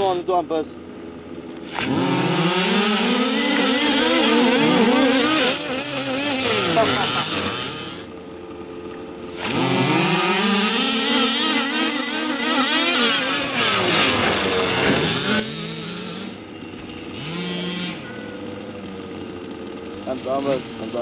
vanligt då, Hampus. Vänta, Hampus. Vänta.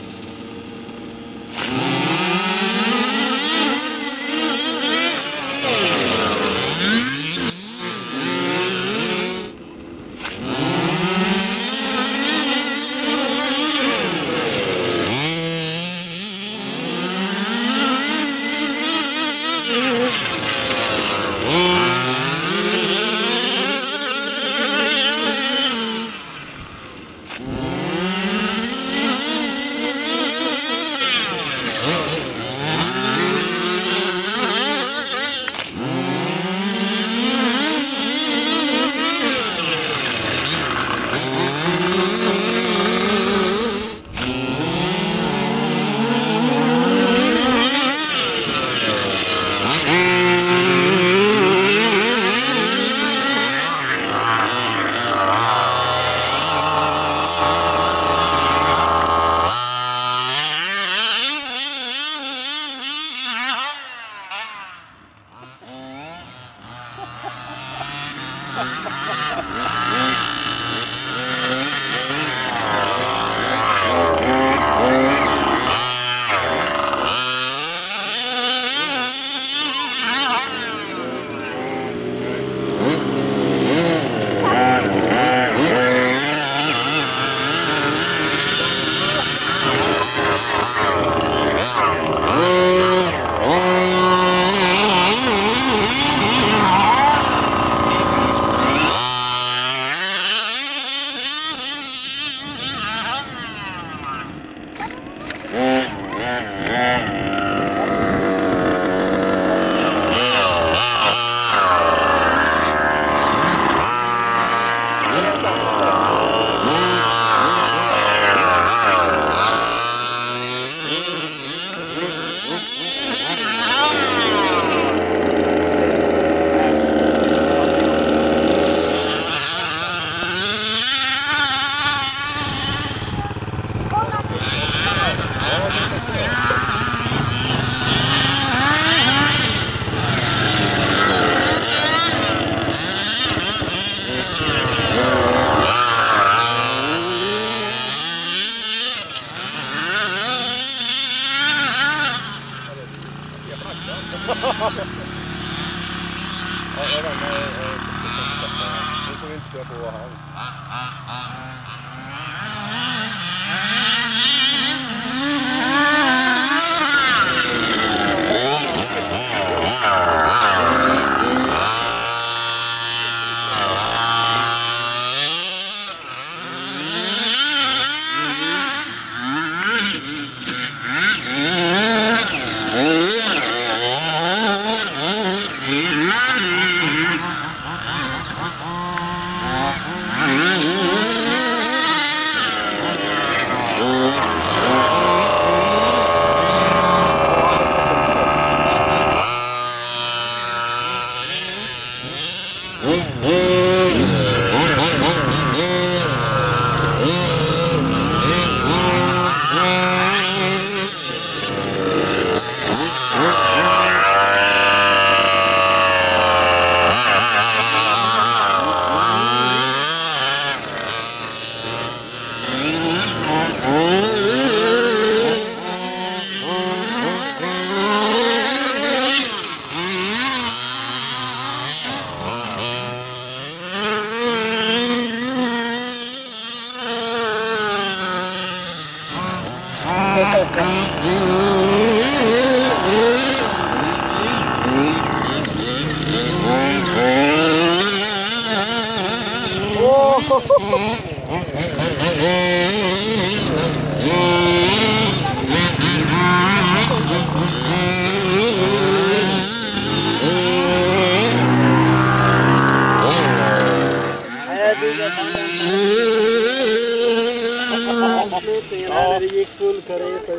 När det gick full kareta.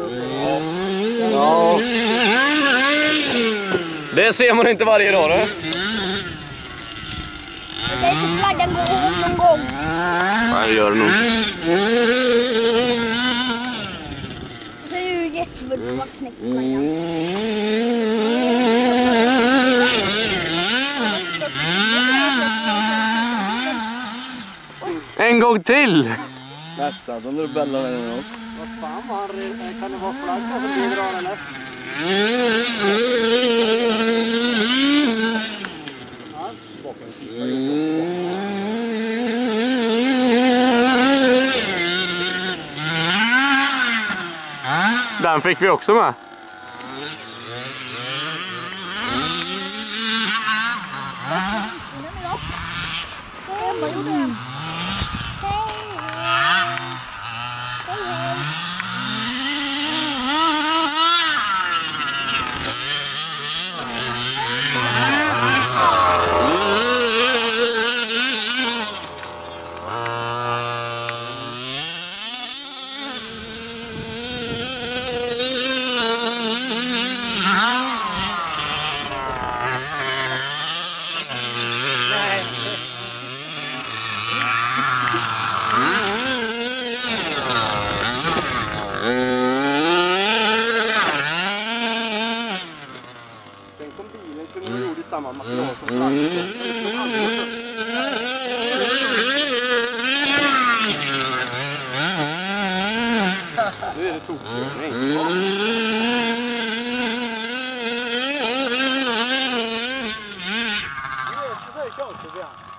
Ja. Det ser man inte varje dag, då. Jag tänkte flaggan gå upp någon gång. Ja, jag gör det nog. Det är ju jättebult som har knäckt flaggan. En gång till! Nästan, då när du bällar en gång. Vad fan var han? Kan det vara flagga som bidrar eller? Den fick vi också med. Emma gjorde den. Tänk om bilen kunde vara gjord i samma material som flaggan. Nu är det tokstörning. Det är så konstigt igen.